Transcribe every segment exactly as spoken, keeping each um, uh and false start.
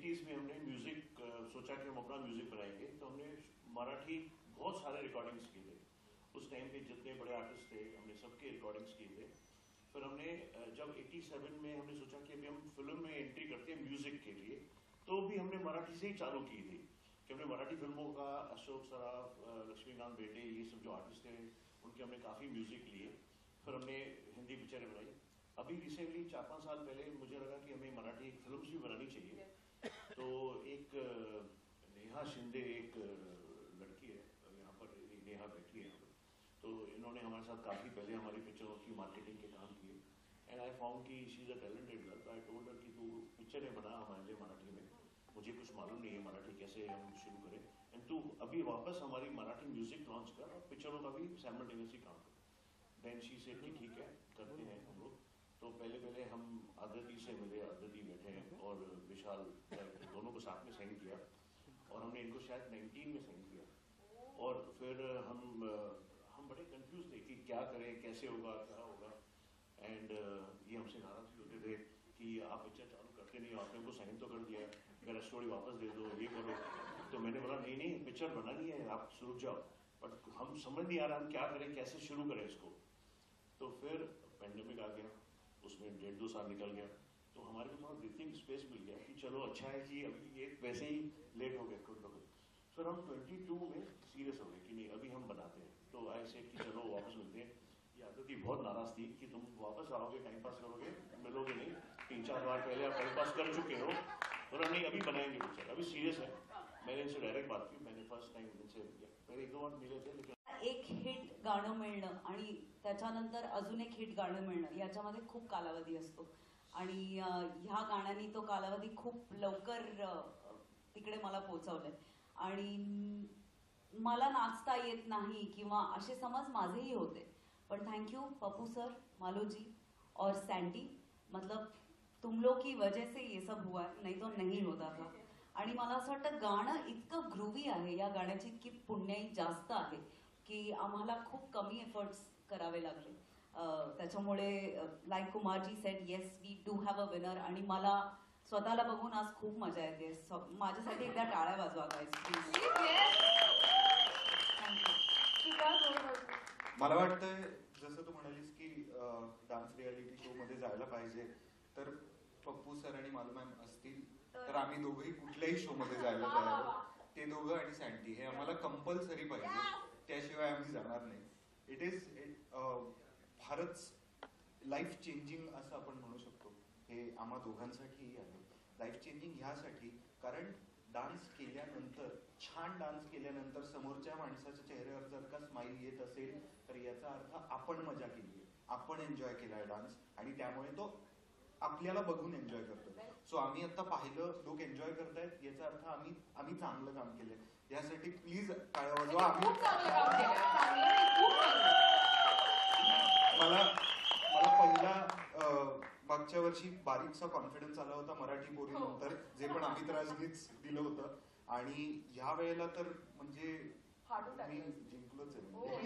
Eighties में हमने music सोचा कि हम अपना म्यूजिक बनाएंगे, तो हमने मराठी बहुत सारे रिकॉर्डिंग्स किए थे। उस टाइम पे जितने बड़े आर्टिस्ट थे हमने सबके रिकॉर्डिंग्स किए थे। फिर हमने जब सत्तासी में हमने सोचा कि अभी हम फिल्म में एंट्री करते हैं म्यूजिक के लिए, तो भी हमने मराठी से ही चालू की थी कि हमने मराठी फिल्मों का अशोक सराफ, लक्ष्मीकांत बेटे, ये सब जो आर्टिस्ट थे उनके हमने काफ़ी म्यूजिक लिए। फिर हमने हिंदी पिक्चरें बनाई। अभी रिसेंटली चार पाँच साल पहले मुझे लगा कि हमें मराठी फिल्म भी बनानी चाहिए। तो एक नेहा शिंदे, एक लड़की है यहाँ पर, नेहा बैठी है यहाँ पर, तो इन्होंने हमारे साथ काफ़ी पहले हमारी पिक्चरों की मार्केटिंग के काम किए। एंड आई फाउंड कि she is a talented girl. I told her कि तू पिक्चरें बना हमारे लिए मराठी में, मुझे कुछ मालूम नहीं है मराठी कैसे हम शुरू करें, एंड तू अभी वापस हमारी मराठी म्यूजिक लॉन्च कर और पिक्चरों का भी साइमल्टेनियसली काम कर। देन शी से ठीक है करते हैं हम लोग। तो पहले पहले हम आदिति से मिले, आदिति बैठे हैं और विशाल, दोनों को साथ में साइन किया और हमने इनको शायद नाइनटीन में साइन किया। और फिर हम हम बड़े कंफ्यूज थे कि क्या करें, कैसे होगा, क्या होगा। एंड ये हमसे नाराज भी होते थे कि आप पिक्चर चालू करते नहीं, आपने उनको साइन तो कर दिया, मेरा स्टोरी वापस दे दो, ये करो। तो मैंने बोला नहीं नहीं, पिक्चर बनानी है, आप रुक जाओ, बट हम समझ नहीं आ रहा हम क्या करें, कैसे शुरू करें इसको। तो फिर पेंडेमिक आ गया, उसमें डेढ़ दो साल निकल गया, तो हमारे को थोड़ा ब्रीथिंग स्पेस मिल गया कि चलो अच्छा है कि अभी ये वैसे ही लेट हो गए कुछ लोग। फिर हम बाईस में सीरियस हो गए कि नहीं अभी हम बनाते हैं। तो आई सेड कि चलो वापस मिलते हैं। ये आदिति बहुत नाराज थी कि तुम वापस आओगे, टाइम पास करोगे, मिलोगे नहीं, तीन चार बार पहले आप टाइम पास कर चुके हो। और नहीं अभी बनाएंगे पिक्चर, अभी सीरियस है। मैंने इनसे डायरेक्ट बात की, मैंने फर्स्ट टाइम इनसे पहले एक दो बार मिले थे, लेकिन एक हिट गाणं मिळणं आणि त्याच्यानंतर अजून एक हिट गाणं मिळणं याच्यामध्ये खूप कालावधी असतो आणि ह्या गाण्याने तो कालावधी खूप लवकर तिकडे मला पोहोचवलंय। आणि मला नाचता येत नाही किंवा असे समज माझेही होते, पण थैंक यू पप्पू सर, मालो जी और सैंडी, मतलब तुम लोग की वजह से ये सब हुआ है, नहीं तो नहीं होता था। आणि मला असं वाटतं गाणं इतकं ग्रूवी आहे, या गाण्याची इतकी पुण्याई जास्त आहे की आम्हाला खूप कमी एफर्ट्स करावे लागले। त्याच्यामुळे like Kumarji said yes we do have a winner, आणि मला स्वतःला बघून आज खूप मजा येते। माझ्यासाठी एकदा टाळ्या वाजवा गाईज प्लीज। मला वाटतं जसं तू म्हणालीस की डान्स रियालिटी शो मध्ये जायला पाहिजे, तर पप्पू सर आणि मालू मॅम असतील तर आम्ही दोघंही कुठल्याही शो मध्ये जायला तयार आहोत। ते दोघं आणि सँडी हे आम्हाला कंपल्सरी पाहिजे, त्याशिवाय आम्ही जाणार नाही। इट इज फारच लाईफ चेंजिंग असं आपण म्हणू शकतो, हे आम्हा दोघांसाठीही आहे। लाईफ चेंजिंग ह्यासाठी कारण डान्स केल्यानंतर, छान डान्स केल्यानंतर समोरच्या माणसाच्या चेहऱ्यावर जर का स्माइल येत असेल तर याचा अर्थ आपण मजा केली, आपण एन्जॉय केलाय डान्स, आणि त्यामुळे तो आपल्याला बघून एन्जॉय करतो। सो आम्ही आता पाहिलं लोक एन्जॉय करतायत, याचा अर्थ आम्ही आम्ही चांगलं काम केलंय। यासाठी प्लीज टाळ्या वाजवा। आम्ही मला मला पहिला मागच्या वर्षी बारीकसा कॉन्फिडन्स आला होता मराठी पोरी नंतर, जे पण अमित राजनीच दिलं होतं, आणि ह्या वेळेला तर म्हणजे मी जिंकलोच आहे।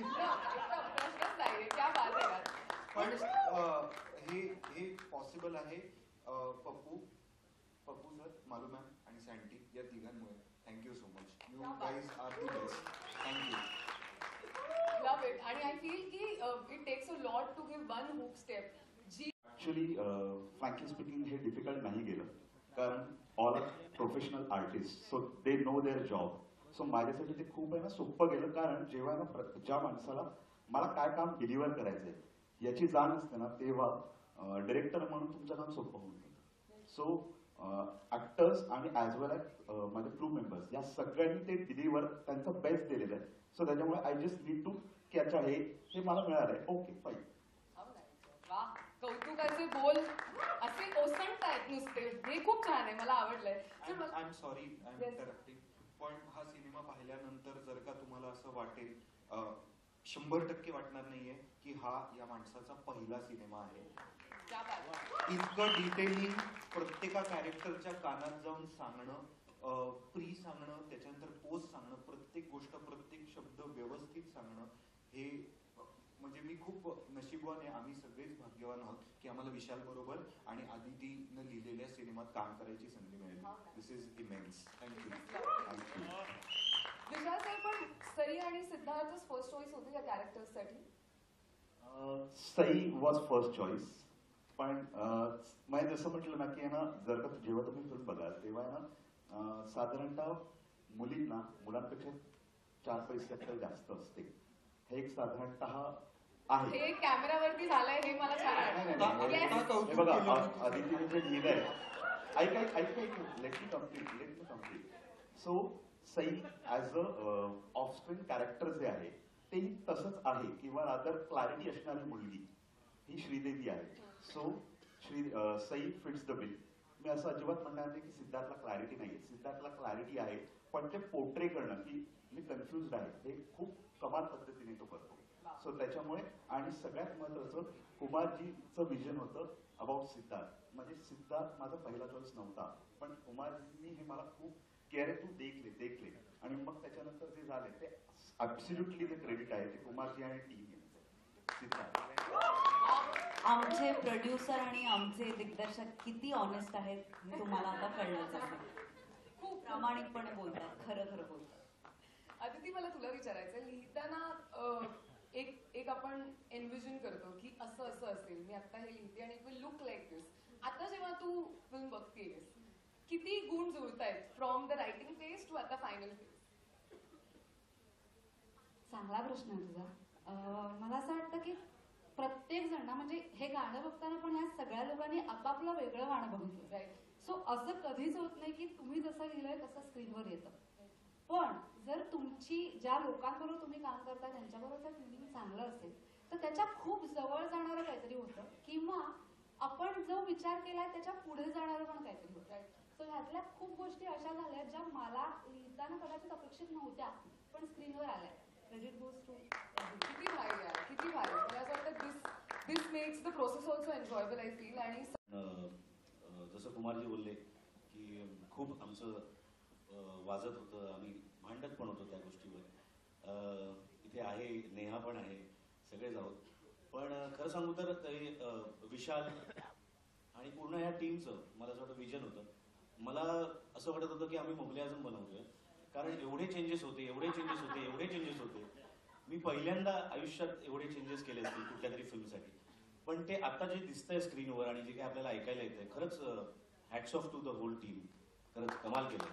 पण हे हे पॉसिबल आहे पप्पू पप्पू सर, मालू मॅम आणि सँडी या तिघांमुळे। Thank you so much, you guys are the best. Thank you, love it. आणि आय फील की it takes a lot to give one hook step. Actually frankly speaking हे डिफिकल्ट नाही गेलं, कारण all are professional artist, so they know their job. So माझ्यासाठी ते खूप आहे ना सोपं गेलं, कारण जेव्हा ना ज्या माणसाला मला काय काम डिलिव्हर करायचंय याची जाण असते ना, तेव्हा डायरेक्टर म्हणून तुमचं काम सोपं होऊन जातं। सो ऍक्टर्स आणि ऍज वेल एज माझे क्रू मेंबर्स या सगळ्यांनी ते डिलिव्हर त्यांचं बेस्ट दिलेलं आहे। सो त्याच्यामुळे I just need to catch आहे, हे मला मिळालंय, ओके फाईन। वाह, कौतुकाचे बोल असे ओसंडतायत नुसते, हे खूप छान आहे, मला आवडलंय। I am sorry I am interrupting, पण हा सिनेमा पाहिल्यानंतर जर का तुम्हाला असं वाटेल, शंभर टक्के वाटणार नाहीये की हा या माणसाचा पहिला सिनेमा आहे। इतकं डिटेलिंग प्रत्येका कॅरेक्टरच्या कानात जाऊन सांगणं, प्री सांगणं, त्याच्यानंतर पोस्ट सांगणं, प्रत्येक गोष्ट प्रत्येक शब्द व्यवस्थित सांगणं, हे म्हणजे मी खूप नशीबवान आहे, आम्ही सगळेच भाग्यवान आहोत की आम्हाला विशाल बरोबर आणि आदितीनं लिहिलेल्या सिनेमात काम करायची संधी मिळाली. This is immense. Thank you. Thank you. Vishal sir, पण सई आणि सिद्धार्थच फर्स्ट चॉईस होते या कॅरेक्टर्ससाठी? सई वॉज फर्स्ट चॉईस, पण अं, म्हणजे जसं म्हटलं ना की आहे ना, जर का जेव्हा तुम्ही फिल्म बघाल तेव्हा आहे ना अं, साधारणतः मुलींना मुलांपेक्षा चार पैसे जास्त असते, हे एक साधारणतः आहे. हे कॅमेरावरती झालंय हे मला छान नाही, नाही, वाटतं. नाही. Yes. का कौतुक हे बघा, केलं? अ- आदितीने जे लिहिलंय, ऐक ऐक ऐक ऐक let me complete let me complete so Sai as a offscreen character जे आहे ते तसंच आहे, किंवा रादर क्लॅरिटी असणारी मुलगी ही श्रीदेवी आहे. So Shri uh, Sai fits the bill. मी असं अजिबात म्हणणार नाही की सिद्धार्थला क्लॅरिटी नाही, सिद्धार्थला क्लॅरिटी आहे, पण ते पोर्ट्रे करणं की मी कन्फ्युज आहे हे खूप कमाल पद्धतीने तो करतो. सो त्याच्यामुळे, आणि सगळ्यात महत्वाचं कुमारजीचं विजन होतं अबाउट सिद्धार्थ. म्हणजे सिद्धार्थ माझा पहिला चॉईस नव्हता, पण कुमारजींनी हे मला खूप केअर तू देखले देखले आणि मग त्याच्यानंतर जे झाले ते ऍब्सोल्युटली ते क्रेडिट आहे ते कुमारजी आणि टीम सिद्धार्थ. आमचे प्रोड्युसर आणि आमचे दिग्दर्शक किती ऑनेस्ट आहेत हे तुम्हाला आता कळलंच असेल. खूप प्रामाणिकपणे बोलतात, खरं खरं बोलतात. अदिती, मला तुला विचारायचं, लिहिताना अं, एक एक आपण एनविजन करतो की असं असं असेल, मी आता हे लिहिते आणि it will look like this. आता जेव्हा तू फिल्म बघतेस, किती गुण जुळतायत from the writing phase to आता फायनल फेज? चांगला प्रश्न आहे तुझा. अं, मला असं वाटतं की प्रत्येक जण ना, म्हणजे हे गाणं बघताना पण ह्या सगळ्या लोकांनी आपापलं वेगळं गाणं बघितलं. राईट. सो असं कधीच होत नाही की तुम्ही जसं लिहिलंय तसं स्क्रीनवर येतं. पण जर तुमची ज्या लोकांबरोबर तुम्ही काम करता त्यांच्याबरोबर ट्युनिंग चांगलं असेल तर त्याच्या खूप जवळ जाणारं काहीतरी होतं, किंवा आपण जो विचार केलाय त्याच्या पुढे जाणारं पण काहीतरी होतं. सो ह्यातल्या खूप गोष्टी अशा झाल्या ज्या मला लिहिताना कदाचित अपेक्षित नव्हत्या पण स्क्रीनवर आल्या. Credit goes to. किती भारी आहे, किती भारी. मला असं वाटतं this this makes the process also enjoyable I feel. आणि अ, अ, जसं कुमारजी बोलले की खूप आमचं अ, वाजत होतं, आम्ही भांडत पण होतो त्या गोष्टीवर. अ, इथे आहे, नेहा पण आहे, सगळेच आहोत. पण अ, खरं सांगू तर ते अ, विशाल आणि पूर्ण ह्या टीमचं मला असं वाटतं विजन होतं. मला असं वाटत होतं की आम्ही मुघल आझम बनवतोय, कारण एवढे चेंजेस होते एवढे चेंजेस होते एवढे चेंजेस होते. मी पहिल्यांदा आयुष्यात एवढे चेंजेस केले असतील कुठल्या तरी फिल्मसाठी. पण ते आता जे दिसतंय स्क्रीनवर आणि जे काही आपल्याला ऐकायला येतंय, खरंच hats off to the whole team. खरंच कमाल केलं.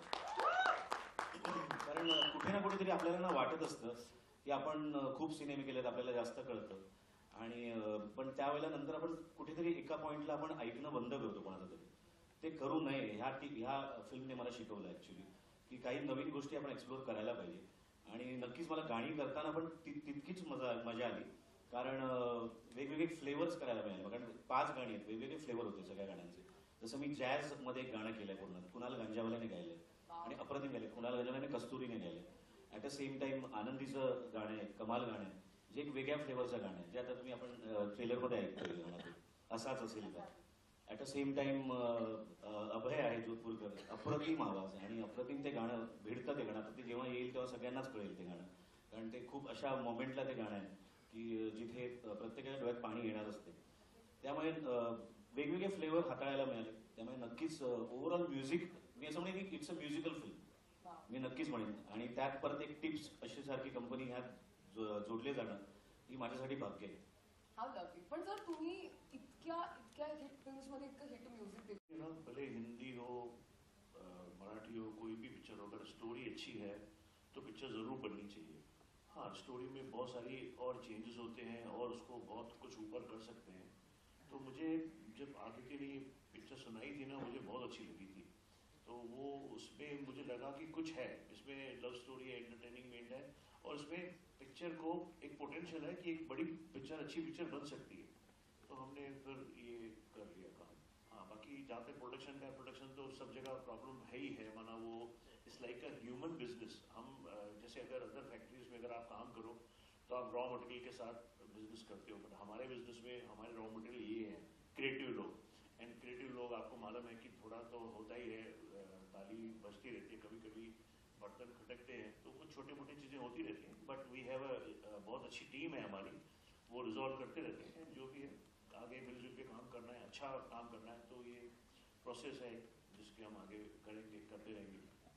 कारण कुठे ना कुठेतरी आपल्याला ना वाटत असतं की आपण खूप सिनेमे केलेत, आपल्याला जास्त कळतं, आणि पण त्यावेळेला नंतर आपण कुठेतरी एका पॉइंटला आपण ऐकणं बंद करतो कोणाचं तरी. ते करू नये. ह्या टी ह्या फिल्मने मला शिकवलं ऍक्च्युली की काही नवीन गोष्टी आपण एक्सप्लोर करायला पाहिजे. आणि नक्कीच मला गाणी करताना पण ति तितकीच मजा मजा आली, कारण वेगवेगळे फ्लेवर्स करायला मिळाले. कारण पाच गाणी आहेत, वेगवेगळे फ्लेवर होते सगळ्या गाण्यांचे. जसं मी जॅझ मध्ये एक गाणं केलंय पूर्ण, कुणाल गंजावाल्याने गायलंय आणि अप्रतिम गायले, कुणाल गंजावाल्याने कस्तुरीने गायले. ॲट द सेम टाइम आनंदीचं गाणं आहे, कमाल गाणं आहे, जे एक वेगळ्या फ्लेवरचं गाणं आहे, जे आता तुम्ही आपण ट्रेलरमध्ये ऐकतोय गाणं, असाच असेल का. At the same time Abhay आहे जोधपूरकर, अप्रतिम आवाज आणि अप्रतिम ते गाणं भिडतं. ते गाणं आता ते जेव्हा येईल तेव्हा सगळ्यांनाच कळेल ते गाणं, कारण ते खूप अशा मोमेंटला ते गाणं आहे की जिथे प्रत्येकाच्या डोळ्यात पाणी येणार असते. त्यामुळे वेगवेगळे फ्लेवर हाताळायला मिळाले. त्यामुळे नक्कीच ओव्हरऑल म्युझिक, मी असं म्हणेन की इट्स अ म्युझिकल फिल्म, मी नक्कीच म्हणेन. आणि त्यात परत एक टिप्स अशी सारखी कंपनी ह्यात जोडले जाणं ही माझ्यासाठी भाग्य आहे. How lovely. पण जर तुम्ही इतक्या इतक्या हिट फिल्म्स मध्ये इतकं हिट म्युझिक देता, यू नो, भले हिंदी हो, अ, मराठी हो, कोई भी पिक्चर हो, अगर स्टोरी अच्छी है तो पिक्चर ज़रूर बननी चाहिए. हाँ, स्टोरी में बहुत सारी और चेंजेस होते हैं और उसको बहुत कुछ ऊपर कर सकते हैं. तो मुझे जब आदित्य ने ये पिक्चर सुनाई थी ना, मुझे बहुत अच्छी लगी थी. तो वो उसमें मुझे लगा कि कुछ है इसमें, लव स्टोरी है, एंटरटेनिंगमेंट है, और इसमें पिक्चर को एक पोटेंशियल है कि एक बड़ी पिक्चर, अच्छी पिक्चर बन सकती है. तो हमने फिर ये कर लिया काम. हाँ, बाकी जहाँ पे प्रोडक्शन का, प्रोडक्शन तो सब जगह प्रॉब्लम है ही है, माना वो it's like a human business. हम जैसे अगर अदर फैक्ट्रीज में अगर आप काम करो तो आप रॉ मटेरियल के साथ बिजनेस करते हो, बट हमारे बिजनेस में हमारे रॉ मटेरियल ये है क्रिएटिव लोग. एंड क्रिएटिव लोग, आपको मालूम है कि थोड़ा तो होता ही है, ताली बजती रहती है, कभी कभी बर्तन खटकते हैं, तो कुछ छोटी मोटी चीज़ें होती रहती हैं. बट वी हैव अ बहुत अच्छी टीम है हमारी, वो रिजॉल्व करते रहते हैं, जो भी है आगे मिलजुल के काम करना है, अच्छा काम करना है, तो ये प्रोसेस है जिसके हम आगे करेंगे, करते रहेंगे.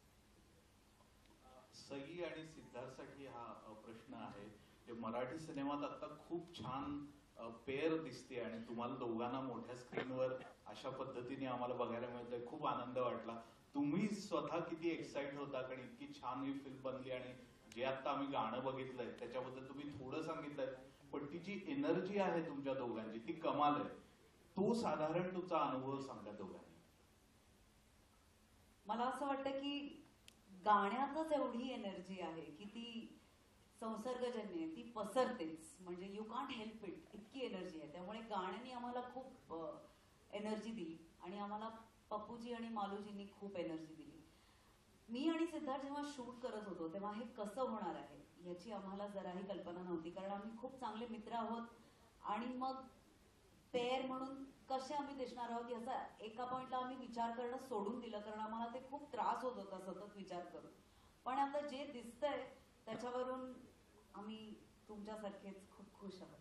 सई आणि सिद्धार्थसाठी हा अ, प्रश्न आहे. जे मराठी सिनेमात आता खूप छान पेअर दिसते आणि तुम्हाला दोघांना मोठ्या स्क्रीनवर अशा पद्धतीने आम्हाला बघायला मिळतंय. खूप आनंद वाटला. तुम्ही स्वतः किती एक्साइट होता कारण इतकी छान ही फिल्म बनली आणि जे आता आम्ही गाणं बघितलंय त्याच्याबद्दल तुम्ही थोडं सांगितलंय, पण ती जी एनर्जी आहे तुमच्या दोघांची ती कमाल आहे. तो साधारण तुमचा अनुभव सांगा दोघांनी. मला असं वाटतं की गाण्यातच एवढी एनर्जी आहे की ती संसर्गजन्य आहे, ती पसरतेच. म्हणजे यू कांट हेल्प इट, इतकी एनर्जी आहे. त्यामुळे गाण्याने आम्हाला खूप एनर्जी दिली आणि आम्हाला पप्पूजी आणि मालूजींनी खूप एनर्जी दिली. मी आणि सिद्धार्थ जेव्हा शूट करत होतो तेव्हा हे कसं होणार आहे याची आम्हाला जराही कल्पना नव्हती, कारण आम्ही खूप चांगले मित्र आहोत आणि मग पेअर म्हणून कसे आम्ही दिसणार आहोत याचा एका पॉइंटला आम्ही विचार करणं सोडून दिलं, कारण आम्हाला ते खूप त्रास होत होता सतत विचार करून. पण आता जे दिसतंय त्याच्यावरून आम्ही तुमच्यासारखेच खूप खुश आहोत.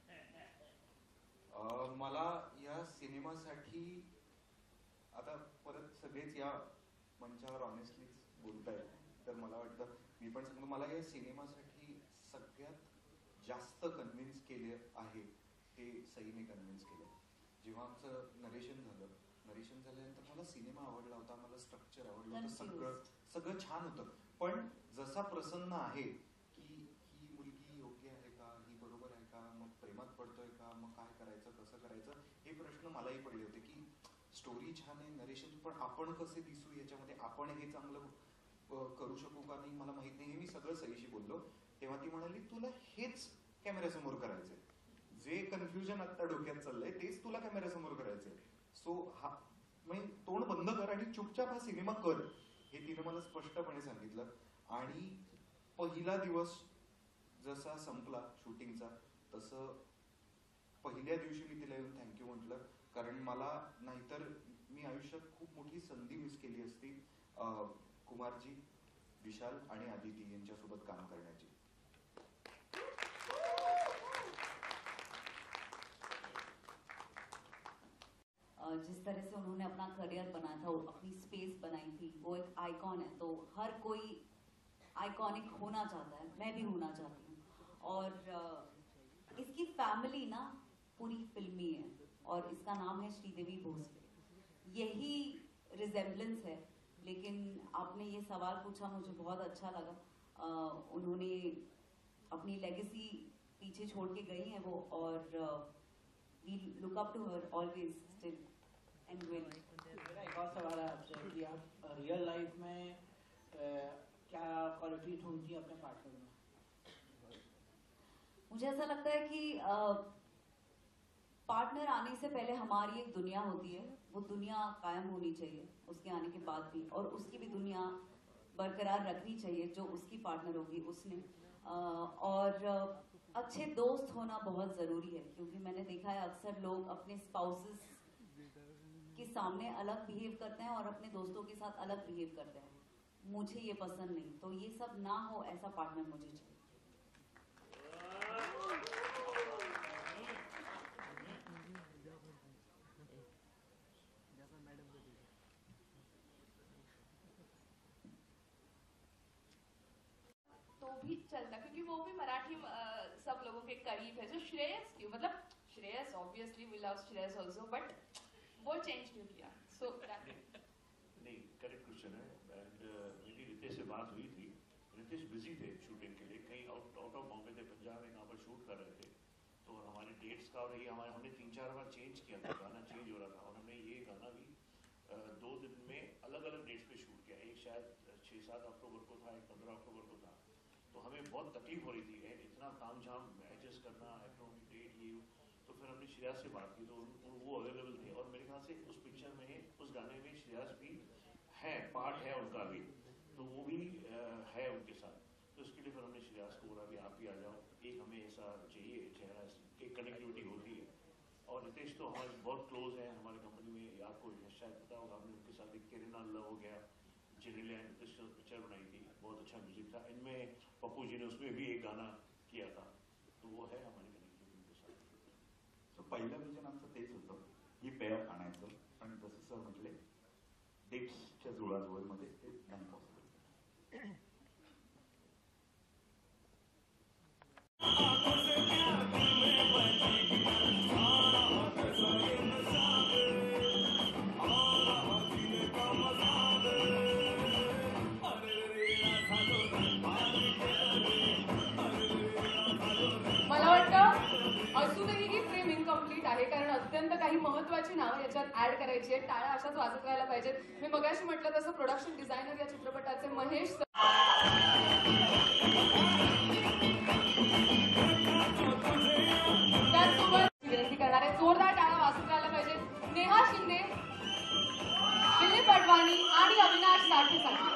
अं, मला या सिनेमासाठी आता परत सगळेच या मंचावर ऑनेस्टलीच बोलतायत, तर मला वाटतं मी पण सांगतो, मला या सिनेमासाठी सगळ्यात जास्त कन्व्हिन्स केले आहे ते सईने कन्व्हिन्स केलं. जेव्हा आमचं नरेशन झालं, नरेशन झाल्यानंतर मला सिनेमा आवडला होता, मला स्ट्रक्चर आवडलं होतं, सगळं सगळं छान होतं. पण जसा प्रसन्न आहे की ही मुलगी योग्य आहे का, ही बरोबर आहे का, मग प्रेमात पडतोय का, मग काय करायचं, कसं करायचं, हे प्रश्न मलाही पडले होते. की स्टोरी छान आहे, नरेशन, पण आपण कसे दिसू याच्यामध्ये, आपण हे चांगलं करू शकू का नाही मला माहित नाही. हे मी सगळं सईशी बोललो. तेव्हा ती म्हणाली तुला हेच कॅमेऱ्यासमोर करायचंय, जे कन्फ्युजन आता डोक्यात चाललंय तेच तुला कॅमेऱ्यासमोर करायचंय. सो हा म्हणजे तोंड बंद कर आणि चुपचाप हा सिनेमा कर, हे तिने मला स्पष्टपणे सांगितलं. आणि पहिला दिवस जसा संपला शूटिंगचा, तसं पहिल्या दिवशी मी तिला येऊन थँक्यू म्हटलं, कारण मला नाहीतर मी आयुष्यात खूप मोठी संधी मिस केली असती कुमारजी, विशाल आणि आदिती यांच्यासोबत काम करण्याची. जिस तरह से उन्होंने अपना करियर बनाया था, अपनी स्पेस बनाई थी, वो एक आइकॉन है. तो हर कोई आइकॉनिक होना चाहता है, मैं भी होना चाहती हूँ. और इसकी फैमिली ना पूरी फिल्मी है और इसका नाम है श्रीदेवी भोसले. यही रिजेम्बलेंस है. लेकिन आपने ये सवाल पूछा, मुझे बहुत अच्छा लगा. उन्होंने अपनी लेगेसी पीछे छोड़ के गई हैं वो, और we look up to her always still and will. मेरा एक और सवाल है आपसे कि आप रियल लाइफ में आ, क्या क्वालिटी ढूंढती हैं अपने पार्टनर में? मुझे ऐसा लगता है कि पार्टनर आने से पहले हमारी एक दुनिया होती है, वो दुनिया कायम होनी चाहिए उसके आने के बाद भी, और उसकी भी दुनिया बरकरार रखनी चाहिए जो उसकी पार्टनर होगी उसने. आ, और अच्छे दोस्त होना बहुत ज़रूरी है, क्योंकि मैंने देखा है अक्सर लोग अपने स्पाउसेस के सामने अलग बिहेव करते हैं और अपने दोस्तों के साथ अलग बिहेव करते हैं. मुझे ये पसंद नहीं. तो ये सब ना हो, ऐसा पार्टनर मुझे चाहिए. तो भी चलता, क्योंकि वो भी मराठी अ, सब लोगों के करीब है. जो श्रेयस क्यों, मतलब Shreyas obviously we love Shreyas also, but वो चेंज क्यों किया? सो नहीं, करेक्ट क्वेश्चन है. एंड मेरी रितेश से बात हुई थी. रितेश बिजी थे शूटिंग के लिए, कहीं आउट आउट ऑफ बॉम्बे थे, पंजाब में यहाँ पर शूट कर रहे थे. तो हमारे डेट्स का और ये हमारे हमने तीन चार बार चेंज किया था, गाना चेंज हो रहा था, और हमने ये गाना भी अ, दो दिन में अलग अलग डेट्स पे शूट किया. एक शायद छः सात अक्टूबर को था, एक पंद्रह अक्टूबर को था. तो हमें बहुत तकलीफ हो रही थी, एंड इतना ताम झाम एडजस्ट करना, इकोनॉमिक डेट ये. तो फिर हमने श्रेयस से बात की, तो उन, उन, वो अवेलेबल थे, और मेरे ख्याल से उस पिक्चर में, उस गाने में श्रेयस भी है, पार्ट है उनका भी, तो वो भी आ, है उनके साथ. तो इसके लिए फिर हमने श्रेयस को बोला भी आप भी आ जाओ, एक हमें ऐसा चाहिए चेहरा, एक कनेक्टिविटी होती है. और रितेश तो हमारे बहुत क्लोज हैं हमारी कंपनी में. आपको शायद पता होगा, हमने उनके साथ एक केरिना लव हो गया, जिनेलिया पिक्चर बनाई थी, बहुत अच्छा म्यूजिक था. इनमें पप्पू जी ने उसमें भी एक गाना किया था. तो वो है हमारी कनेक्टिविटी. पहिलं विजन आमचं तेच होतं, ही पेअर आणायचं, पण जसं सर म्हटले डेट्सच्या जुळाजुळमध्ये ते नाही पॉसिबल. मला वाटतं अजूनही ही फ्रेम इनकम्प्लीट आहे, कारण अत्यंत काही महत्वाची नावं याच्यात ऍड करायची आहेत. टाळ्या अशाच वाजत राहायला पाहिजेत. मी मगाशी म्हटलं तसं प्रोडक्शन डिझायनर या चित्रपटाचे महेश सर, त्याचसोबत विनंती करणार आहे, जोरदार टाळ्या वाजत राहायला पाहिजेत. नेहा शिंदे, दिलीप अडवाणी आणि अविनाश साठेसाठी.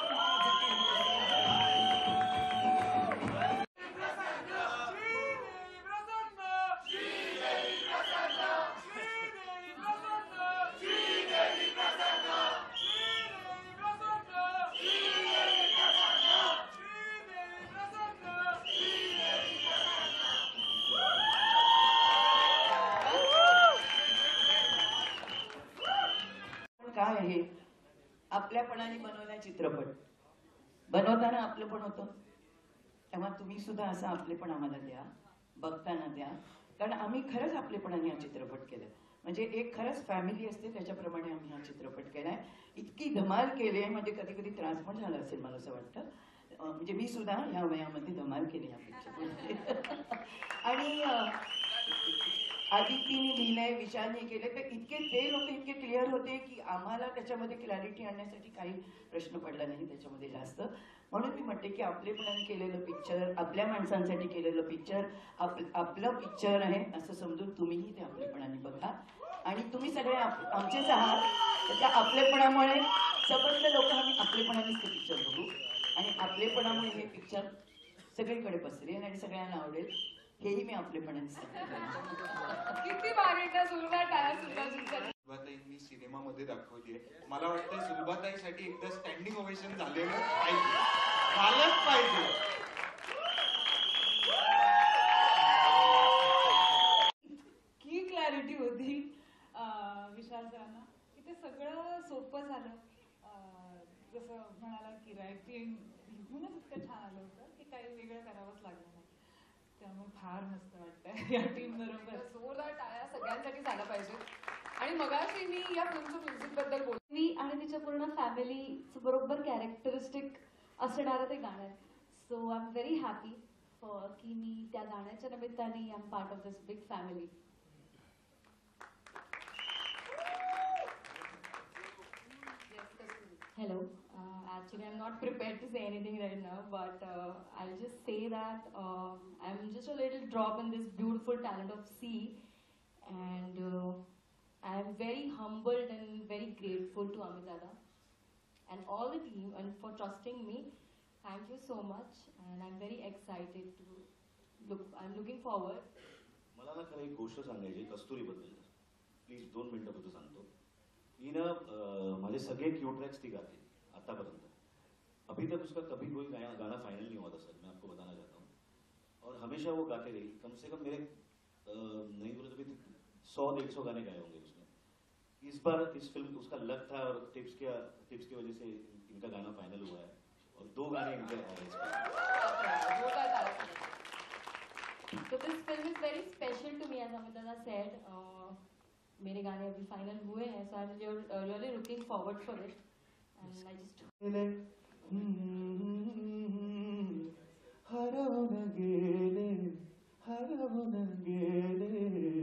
काय आहे आपल्यापणाने बनवला चित्रपट, बनवताना आपलं पण होतं, तेव्हा तुम्ही सुद्धा असं आपलेपण आम्हाला द्या, बघताना द्या, कारण आम्ही खरंच आपलेपणाने हा चित्रपट केला. म्हणजे एक खरंच फॅमिली असते त्याच्याप्रमाणे आम्ही हा चित्रपट केलाय. इतकी धमाल केली आहे, म्हणजे कधी कधी त्रास पण झाला असेल मला असं वाटतं. म्हणजे मी सुद्धा ह्या वयामध्ये धमाल केली या पिक्चरमध्ये. आणि आदितीने लिहिलंय, विशालने केले, तर इतके ते लोक इतके क्लिअर होते की आम्हाला त्याच्यामध्ये क्लॅरिटी आणण्यासाठी काही प्रश्न पडला नाही त्याच्यामध्ये जास्त. म्हणून मी म्हणते की आपलेपणाने केलेलं पिक्चर, आपल्या माणसांसाठी केलेलं पिक्चर आप आपलं पिक्चर आहे असं समजून तुम्हीही ते आपलेपणाने बघा. आणि तुम्ही सगळे आमचेच आहात, तर त्या आपलेपणामुळे समजले लोक आम्ही आपलेपणानेच ते पिक्चर बघू आणि आपलेपणामुळे हे पिक्चर सगळीकडे पसरेल आणि सगळ्यांना आवडेल, हेही मी आपलेपणाने सांगते. किती भारी सुरुवात टाळ्या सुद्धा जिंकत. सुलभाताईंनी सिनेमामध्ये दाखवली आहे. मला वाटतं सुलभाताईसाठी एकदा स्टँडिंग ओवेशन झालेलं पाहिजे, झालंच पाहिजे. की क्लॅरिटी होती विशाल सरांना की ते सगळं सोपं झालं. जसं म्हणाला की रायटिंग लिहूनच इतकं छान आलं होतं की काही वेगळं करावंच लागलं नाही. त्यामुळे फार मस्त वाटतंय या टीम बरोबर. जोरदार टाळ्या सगळ्यांसाठी झाला पाहिजे. आणि मगाशी मी या फिल्मच्या म्युझिक बद्दल बोलली आणि तिच्या पूर्ण फॅमिलीचं बरोबर कॅरेक्टरिस्टिक असणारं ते गाणं आहे. So I am very happy for की मी त्या गाण्याच्या निमित्ताने I am part of this big family. Hello. Uh, actually, I'm not prepared to say anything right now, but uh, I'll just say that uh, I'm just a little drop in this beautiful talent of sea, and uh, I'm very humbled and very grateful to Amit Dada and all the team and for trusting me. Thank you so much, and I'm very excited to look. I'm looking forward. मला ना खरं एक गोष्ट सांगायची कस्तुरीबद्दल. Please दोन मिनिटं फक्त सांगतो. हिनं माझे सगळे क्यू ट्रैक्स ती गाती आतापर्यंत. अभी तक उसका कभी कोई गाना गाना फाइनल नहीं हुआ था सर, मैं आपको बताना चाहता हूँ. और हमेशा वो गाते रही. कम से कम मेरे नहीं बोले तो भी सौ डेढ़ सौ गाने गाए होंगे उसने. इस बार इस फिल्म उसका लक था और टिप्स के टिप्स की वजह से इनका गाना फाइनल हुआ है और दो गाने इनके आ रहे हैं. So this film is very special to me, as Amit Dada said. Uh, मेरे गाने अभी फाइनल हुए हैं, so I'm really looking forward for it, and I just. हरवून गेले, हरवून गेले.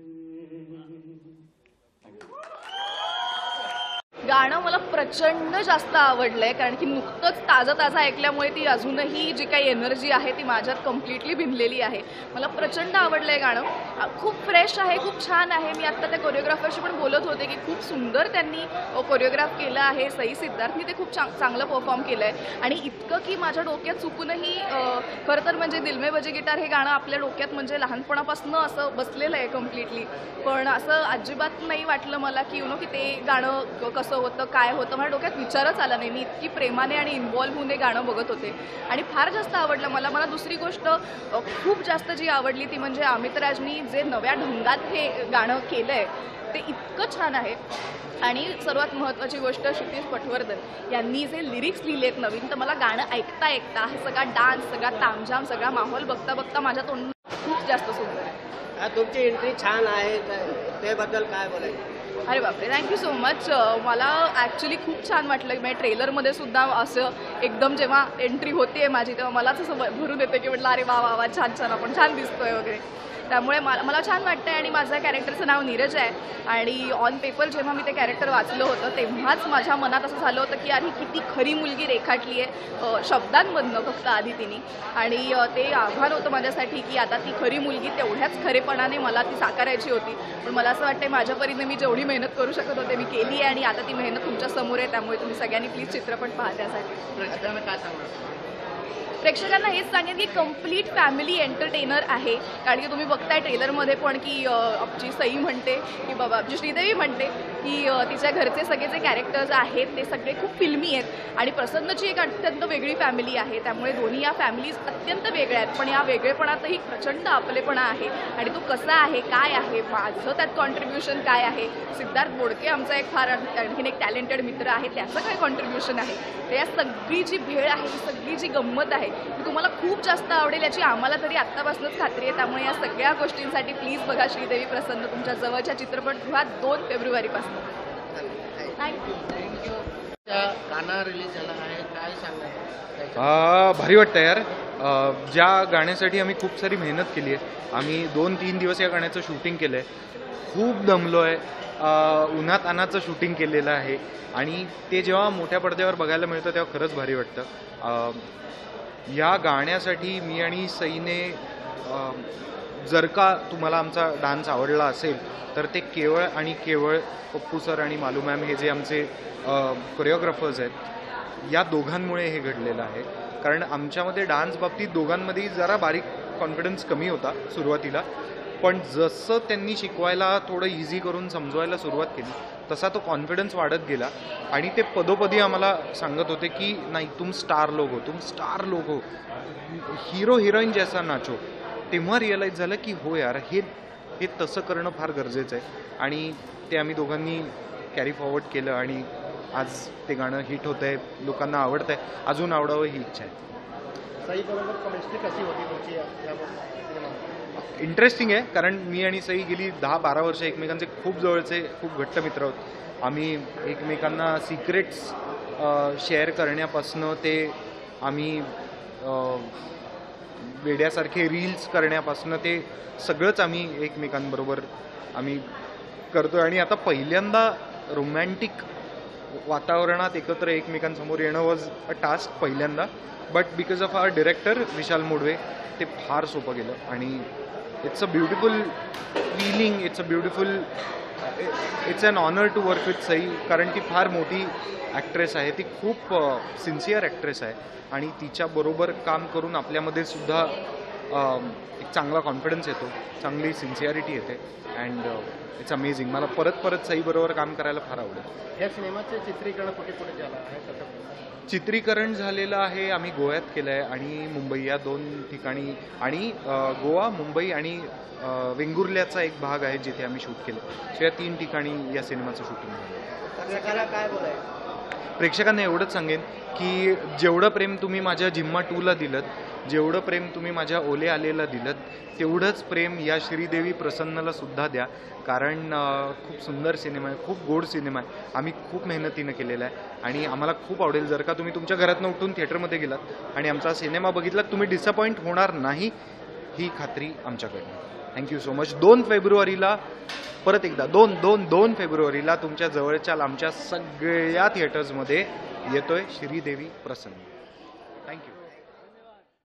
गाणं मला प्रचंड जास्त आवडलंय, कारण की नुकतंच ताजं ताजं ऐकल्यामुळे ती अजूनही जी काही एनर्जी आहे ती माझ्यात कम्प्लिटली भिनलेली आहे. मला प्रचंड आवडलंय गाणं. खूप फ्रेश आहे, खूप छान आहे. मी आत्ता त्या कोरिओग्राफरशी पण बोलत होते की खूप सुंदर त्यांनी कोरिओग्राफ केलं आहे. सई सिद्धार्थनी ते खूप चांग चांगलं परफॉर्म केलं आहे. आणि इतकं की माझ्या डोक्यात चुकूनही खरं तर म्हणजे दिल में बजे गिटार हे गाणं आपल्या डोक्यात म्हणजे लहानपणापासून असं बसलेलं आहे कम्प्लिटली. पण असं अजिबात नाही वाटलं मला की यु नो की ते गाणं कसं होतं काय होतं मला डोक्यात विचारच आला नाही. मी इतकी प्रेमाने आणि इन्व्हॉल्व्ह होऊन हे गाणं बघत होते आणि फार जास्त आवडलं मला. मला दुसरी गोष्ट खूप जास्त जी आवडली ती म्हणजे अमित राजनी जे नव्या ढंगात हे गाणं केलं आहे ते इतकं छान आहे. आणि सर्वात महत्त्वाची गोष्ट क्षितिज पटवर्धन यांनी जे लिरिक्स लिहिलेत नवीन, तर मला गाणं ऐकता ऐकता हा सगळा डान्स, सगळा तामझाम, सगळा माहोल बघता बघता माझ्या तोंडात खूप जास्त सुंदर आहे. तुमची एंट्री छान आहे, त्याबद्दल काय बोलायचं? अरे बापरे, थँक्यू सो मच. मला ॲक्च्युली खूप छान वाटलं. म्हणजे ट्रेलरमध्ये सुद्धा असं एकदम जेव्हा एंट्री होते माझी तेव्हा मलाच असं भरून येतं की म्हटलं अरे वा वा वा छान छान आपण छान दिसतोय वगैरे. त्यामुळे मला मला छान वाटतं आहे. आणि माझ्या कॅरेक्टरचं नाव नीरज आहे आणि ऑन पेपर जेव्हा मी ते कॅरेक्टर वाचलं होतं तेव्हाच माझ्या मनात असं झालं होतं की अरे किती खरी मुलगी रेखाटली आहे शब्दांमधनं फक्त आधी तिने. आणि ते आव्हान होतं माझ्यासाठी की आता ती खरी मुलगी तेवढ्याच खरेपणाने मला ती साकारायची होती. पण मला असं वाटतं माझ्या परीने मी जेवढी मेहनत करू शकत होते मी केली आहे आणि आता ती मेहनत तुमच्या समोर आहे. त्यामुळे तुम्ही सगळ्यांनी प्लीज चित्रपट पहा. त्यासाठी काय सांगणार? प्रेक्षकांना हेच सांगेन की कम्प्लीट फॅमिली एंटरटेनर आहे. कारण की तुम्ही बघताय ट्रेलरमध्ये पण की आमची सई म्हणते की बाबा आमची श्रीदेवी म्हणते की तिच्या घरचे सगळे जे कॅरेक्टर्स आहेत ते सगळे खूप फिल्मी आहेत आणि प्रसन्नची एक अत्यंत वेगळी फॅमिली आहे. त्यामुळे दोन्ही या फॅमिलीज अत्यंत वेगळ्या आहेत पण या वेगळेपणातही प्रचंड आपलेपणा आहे. आणि तो कसा आहे, काय आहे, माझं त्यात कॉन्ट्रीब्युशन काय आहे, सिद्धार्थ बोडके आमचा एक फार आणखीन एक टॅलेंटेड मित्र आहे त्याचं काय कॉन्ट्रीब्युशन आहे, तर या सगळी जी भेळ आहे ही सगळी जी गंमत आहे ती तुम्हाला खूप जास्त आवडेल याची आम्हाला तरी आत्तापासूनच खात्री आहे. त्यामुळे या सगळ्या गोष्टींसाठी प्लीज बघा श्रीदेवी प्रसन्न तुमच्या जवळच्या चित्रपटगृहात दोन फेब्रुवारीपासून. थँक्यू. गाणं रिलीज झालं आहे, काय सांगणार? भारी वाटतं यार. ज्या गाण्यासाठी आम्ही खूप सारी मेहनत केली आहे, आम्ही दोन तीन दिवस या गाण्याचं शूटिंग केलं आहे, खूप दमलो आहे, उन्हात अनाचं शूटिंग केलेलं आहे आणि ते जेव्हा मोठ्या पडद्यावर बघायला मिळतं तेव्हा खरंच भारी वाटतं. या गाण्यासाठी मी आणि सईने जर का तुम्हाला आमचा डान्स आवडला असेल तर ते केवळ आणि केवळ पप्पू सर आणि मालू मॅम हे जे आमचे कोरिओग्राफर्स आहेत या दोघांमुळे हे घडलेलं आहे. कारण आमच्यामध्ये डान्स बाबतीत दोघांमध्ये जरा बारीक कॉन्फिडन्स कमी होता सुरुवातीला, पण जसं त्यांनी शिकवायला थोडं इझी करून समजवायला सुरुवात केली तसा तो कॉन्फिडन्स वाढत गेला आणि ते पदोपदी आम्हाला सांगत होते की नाही तुम स्टार लोग हो, तुम स्टार लोग हो, हिरो हिरोईन जैसा नाचो. तेव्हा रिअलाईज झालं की हो यार हे हे तसं करणं फार गरजेचं आहे आणि ते आम्ही दोघांनी कॅरी फॉरवर्ड केलं आणि आज ते गाणं हिट होतं आहे, लोकांना आवडतं आहे, अजून आवडावं ही इच्छा आहे. सईबरोबर केमिस्ट्री कशी होती तुमची? इंटरेस्टिंग आहे कारण मी आणि सई गेली दहा बारा वर्ष एकमेकांचे खूप जवळचे खूप घट्ट मित्र आहोत. आम्ही एकमेकांना सिक्रेट्स शेअर करण्यापासनं ते आम्ही वेड्यासारखे रील्स करण्यापासनं ते सगळंच आम्ही एकमेकांबरोबर आम्ही करतो आणि आता पहिल्यांदा रोमॅन्टिक वातावरणात एकत्र एकमेकांसमोर येणं वॉज अ टास्क पहिल्यांदा, but because of our director Vishal Modve ते फार सोपं गेलं आणि it's a beautiful feeling, it's a beautiful it's an honour to work with Sai कारण ती फार मोठी ॲक्ट्रेस आहे, ती खूप सिन्सिअर ॲक्ट्रेस आहे आणि तिच्याबरोबर काम करून आपल्यामध्ये सुद्धा एक चांगला कॉन्फिडन्स येतो, चांगली सिन्सिअरिटी येते अँड इट्स अमेझिंग. मला परत परत सईबरोबर काम करायला फार आवडेल. या सिनेमाचे चित्रीकरण कुठे कुठे झालं आहे? चित्रीकरण झालेलं आहे आम्ही गोव्यात केलं आहे आणि मुंबई या दोन ठिकाणी आणि गोवा, मुंबई आणि वेंगुर्ल्याचा एक भाग आहे जिथे आम्ही शूट केलं. सो या तीन ठिकाणी या सिनेमाचं शूटिंग झालं. काय बोलायचं? प्रेक्षकांना एवढंच सांगेन की जेवढं प्रेम तुम्ही माझ्या जिम्मा टूला दिलं, जेवढं प्रेम तुम्ही माझ्या ओले आलेला दिलं, तेवढंच प्रेम या श्रीदेवी प्रसन्नला सुद्धा द्या कारण खूप सुंदर सिनेमा आहे, खूप गोड सिनेमा आहे, आम्ही खूप मेहनतीनं केलेला आहे आणि आम्हाला खूप आवडेल जर का तुम्ही तुमच्या घरातनं उठून थिएटरमध्ये गेलात आणि आमचा सिनेमा बघितलात, तुम्ही डिसअपॉइंट होणार नाही ही खात्री आमच्याकडनं. Thank you so much. दोन फेब्रुवारीला परत एकदा दोन दोन दोन फेब्रुवारीला तुमच्या जवळच्या लांबच्या सगळ्या थिएटर्समध्ये येतोय श्रीदेवी प्रसन्न. थँक्यू.